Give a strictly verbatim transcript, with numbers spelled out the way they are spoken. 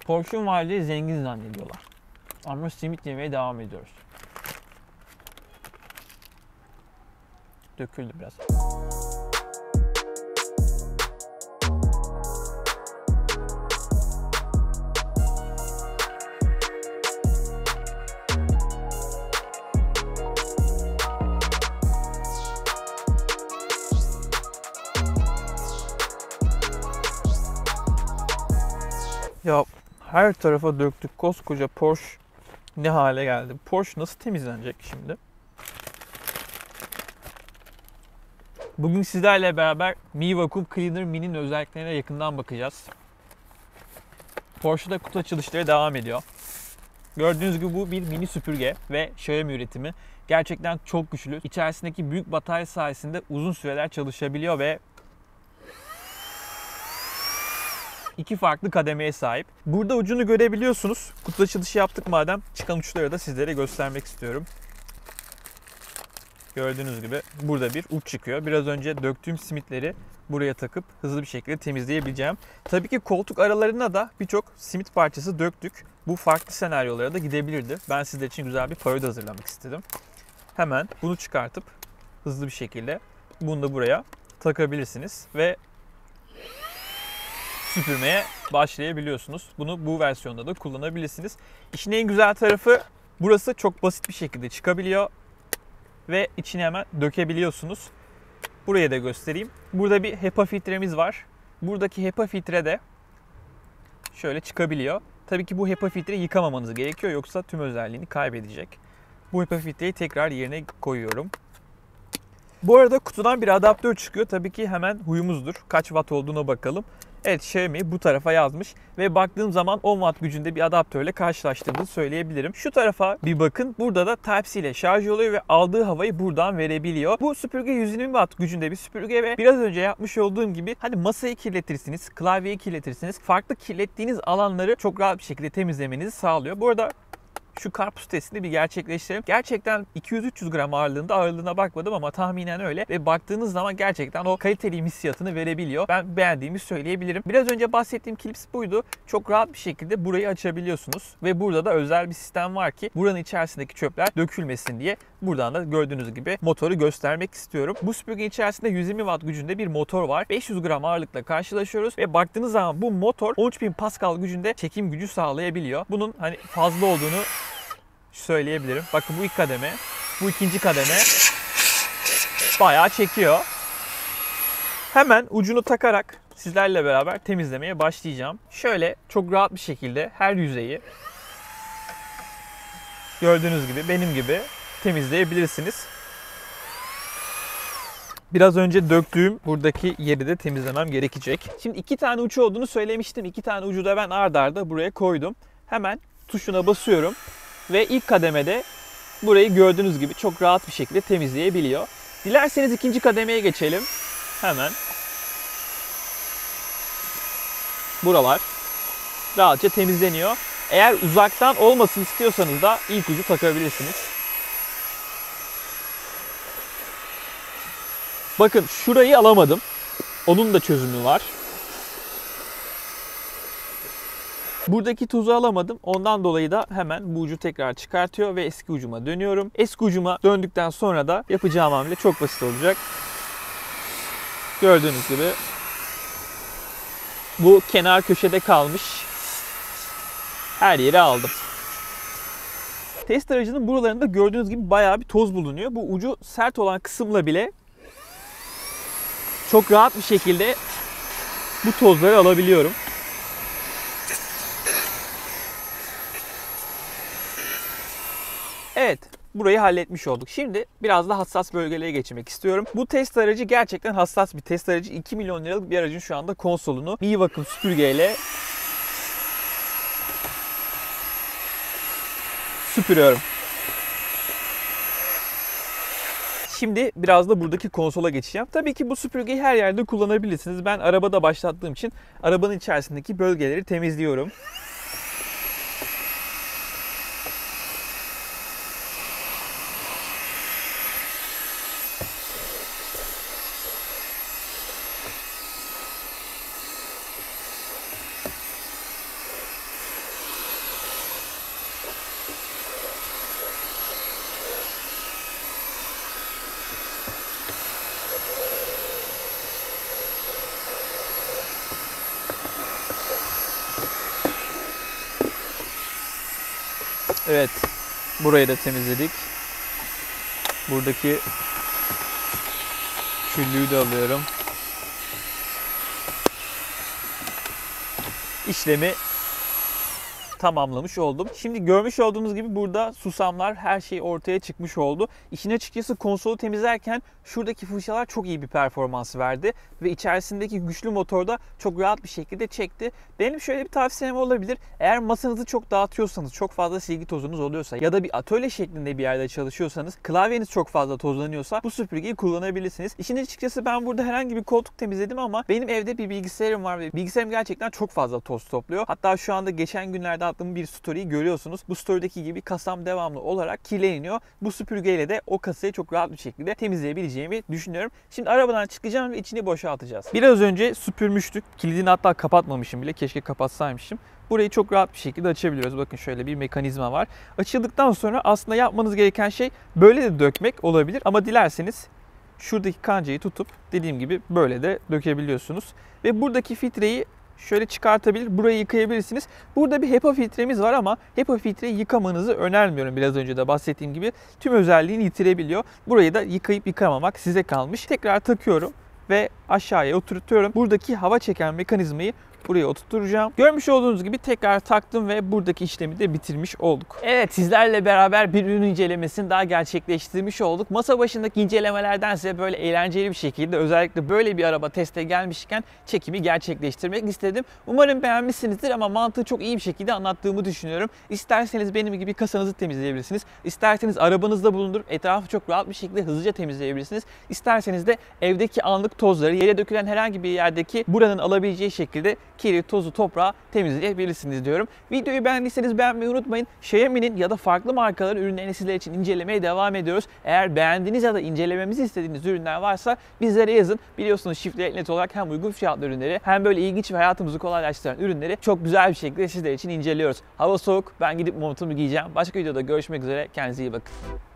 Porsche'un varlığı zengin zannediyorlar. Ama simit yemeye devam ediyoruz. Döküldü biraz. Ya her tarafa döktük, koskoca Porsche ne hale geldi? Porsche nasıl temizlenecek şimdi? Bugün sizlerle beraber Mi Vacuum Cleaner Mini'nin özelliklerine yakından bakacağız. Porsche'da kutu açılışları devam ediyor. Gördüğünüz gibi bu bir mini süpürge ve Xiaomi üretimi. Gerçekten çok güçlü. İçerisindeki büyük batarya sayesinde uzun süreler çalışabiliyor ve iki farklı kademeye sahip. Burada ucunu görebiliyorsunuz. Kutu açılışı yaptık madem. Çıkan uçları da sizlere göstermek istiyorum. Gördüğünüz gibi burada bir uç çıkıyor. Biraz önce döktüğüm simitleri buraya takıp hızlı bir şekilde temizleyebileceğim. Tabii ki koltuk aralarına da birçok simit parçası döktük. Bu farklı senaryolara da gidebilirdi. Ben sizler için güzel bir parodi hazırlamak istedim. Hemen bunu çıkartıp hızlı bir şekilde bunu da buraya takabilirsiniz ve süpürmeye başlayabiliyorsunuz. Bunu bu versiyonda da kullanabilirsiniz. İşin en güzel tarafı burası çok basit bir şekilde çıkabiliyor ve içine hemen dökebiliyorsunuz. Buraya da göstereyim. Burada bir HEPA filtremiz var. Buradaki HEPA filtre de şöyle çıkabiliyor. Tabii ki bu HEPA filtreyi yıkamamanız gerekiyor yoksa tüm özelliğini kaybedecek. Bu HEPA filtreyi tekrar yerine koyuyorum. Bu arada kutudan bir adaptör çıkıyor. Tabii ki hemen huyumuzdur. Kaç watt olduğuna bakalım. Evet, Xiaomi bu tarafa yazmış ve baktığım zaman on watt gücünde bir adaptörle karşılaştırdığını söyleyebilirim. Şu tarafa bir bakın. Burada da Type-C ile şarj oluyor ve aldığı havayı buradan verebiliyor. Bu süpürge yüz yirmi watt gücünde bir süpürge ve biraz önce yapmış olduğum gibi hani masayı kirletirsiniz, klavyeyi kirletirsiniz. Farklı kirlettiğiniz alanları çok rahat bir şekilde temizlemenizi sağlıyor. Bu arada şu karpuz testini bir gerçekleştirelim. Gerçekten iki yüz üç yüz gram ağırlığında, ağırlığına bakmadım ama tahminen öyle. Ve baktığınız zaman gerçekten o kaliteli hissiyatını verebiliyor. Ben beğendiğimi söyleyebilirim. Biraz önce bahsettiğim klips buydu. Çok rahat bir şekilde burayı açabiliyorsunuz. Ve burada da özel bir sistem var ki buranın içerisindeki çöpler dökülmesin diye. Buradan da gördüğünüz gibi motoru göstermek istiyorum. Bu süpürgenin içerisinde yüz yirmi watt gücünde bir motor var. beş yüz gram ağırlıkla karşılaşıyoruz ve baktığınız zaman bu motor on üç bin Pascal gücünde çekim gücü sağlayabiliyor. Bunun hani fazla olduğunu söyleyebilirim. Bakın bu ilk kademe, bu ikinci kademe bayağı çekiyor. Hemen ucunu takarak sizlerle beraber temizlemeye başlayacağım. Şöyle çok rahat bir şekilde her yüzeyi gördüğünüz gibi benim gibi temizleyebilirsiniz. Biraz önce döktüğüm buradaki yeri de temizlemem gerekecek. Şimdi iki tane ucu olduğunu söylemiştim. İki tane ucu da ben ard arda buraya koydum. Hemen tuşuna basıyorum. Ve ilk kademede burayı gördüğünüz gibi çok rahat bir şekilde temizleyebiliyor. Dilerseniz ikinci kademeye geçelim. Hemen. Buralar rahatça temizleniyor. Eğer uzaktan olmasın istiyorsanız da ilk ucu takabilirsiniz. Bakın şurayı alamadım. Onun da çözümü var. Buradaki tuzu alamadım. Ondan dolayı da hemen bu ucu tekrar çıkartıyor ve eski ucuma dönüyorum. Eski ucuma döndükten sonra da yapacağım hamle çok basit olacak. Gördüğünüz gibi bu kenar köşede kalmış. Her yeri aldım. Test aracının buralarında gördüğünüz gibi bayağı bir toz bulunuyor. Bu ucu sert olan kısımla bile çok rahat bir şekilde bu tozları alabiliyorum. Evet, burayı halletmiş olduk. Şimdi biraz da hassas bölgelere geçmek istiyorum. Bu test aracı gerçekten hassas bir test aracı. iki milyon liralık bir aracın şu anda konsolunu Mi Vacuum süpürgeyle süpürüyorum. Şimdi biraz da buradaki konsola geçeceğim. Tabii ki bu süpürgeyi her yerde kullanabilirsiniz. Ben arabada başlattığım için arabanın içerisindeki bölgeleri temizliyorum. Evet, burayı da temizledik. Buradaki küllüğü de alıyorum. İşlemi tamamlamış oldum. Şimdi görmüş olduğunuz gibi burada susamlar, her şey ortaya çıkmış oldu. İşin açıkçası konsolu temizlerken şuradaki fırçalar çok iyi bir performans verdi ve içerisindeki güçlü motor da çok rahat bir şekilde çekti. Benim şöyle bir tavsiyem olabilir. Eğer masanızı çok dağıtıyorsanız, çok fazla silgi tozunuz oluyorsa ya da bir atölye şeklinde bir yerde çalışıyorsanız, klavyeniz çok fazla tozlanıyorsa bu süpürgeyi kullanabilirsiniz. İşin açıkçası ben burada herhangi bir koltuk temizledim ama benim evde bir bilgisayarım var ve bilgisayarım gerçekten çok fazla toz topluyor. Hatta şu anda geçen günlerde attığım bir story'yi görüyorsunuz. Bu story'deki gibi kasam devamlı olarak kirleniyor. Bu süpürgeyle de o kasayı çok rahat bir şekilde temizleyebileceğimi düşünüyorum. Şimdi arabadan çıkacağım ve içini boşaltacağız. Biraz önce süpürmüştük. Kilidini hatta kapatmamışım bile. Keşke kapatsaymışım. Burayı çok rahat bir şekilde açabiliyoruz. Bakın şöyle bir mekanizma var. Açıldıktan sonra aslında yapmanız gereken şey böyle de dökmek olabilir. Ama dilerseniz şuradaki kancayı tutup dediğim gibi böyle de dökebiliyorsunuz. Ve buradaki filtreyi şöyle çıkartabilir, burayı yıkayabilirsiniz. Burada bir HEPA filtremiz var ama HEPA filtreyi yıkamanızı önermiyorum. Biraz önce de bahsettiğim gibi tüm özelliğini yitirebiliyor. Burayı da yıkayıp yıkamamak size kalmış. Tekrar takıyorum ve aşağıya oturtuyorum. Buradaki hava çeken mekanizmayı buraya oturtacağım. Görmüş olduğunuz gibi tekrar taktım ve buradaki işlemi de bitirmiş olduk. Evet, sizlerle beraber bir ürün incelemesini daha gerçekleştirmiş olduk. Masa başındaki incelemelerdense böyle eğlenceli bir şekilde özellikle böyle bir araba teste gelmişken çekimi gerçekleştirmek istedim. Umarım beğenmişsinizdir ama mantığı çok iyi bir şekilde anlattığımı düşünüyorum. İsterseniz benim gibi kasanızı temizleyebilirsiniz. İsterseniz arabanızda bulundurup etrafı çok rahat bir şekilde hızlıca temizleyebilirsiniz. İsterseniz de evdeki anlık tozları, yere dökülen herhangi bir yerdeki buranın alabileceği şekilde kiri, tozu, toprağı temizleyebilirsiniz diyorum. Videoyu beğendiyseniz beğenmeyi unutmayın. Xiaomi'nin ya da farklı markaların ürünlerini sizler için incelemeye devam ediyoruz. Eğer beğendiğiniz ya da incelememizi istediğiniz ürünler varsa bizlere yazın. Biliyorsunuz Shift'le net olarak hem uygun fiyatlı ürünleri hem böyle ilginç ve hayatımızı kolaylaştıran ürünleri çok güzel bir şekilde sizler için inceliyoruz. Hava soğuk. Ben gidip montumu giyeceğim. Başka videoda görüşmek üzere. Kendinize iyi bakın.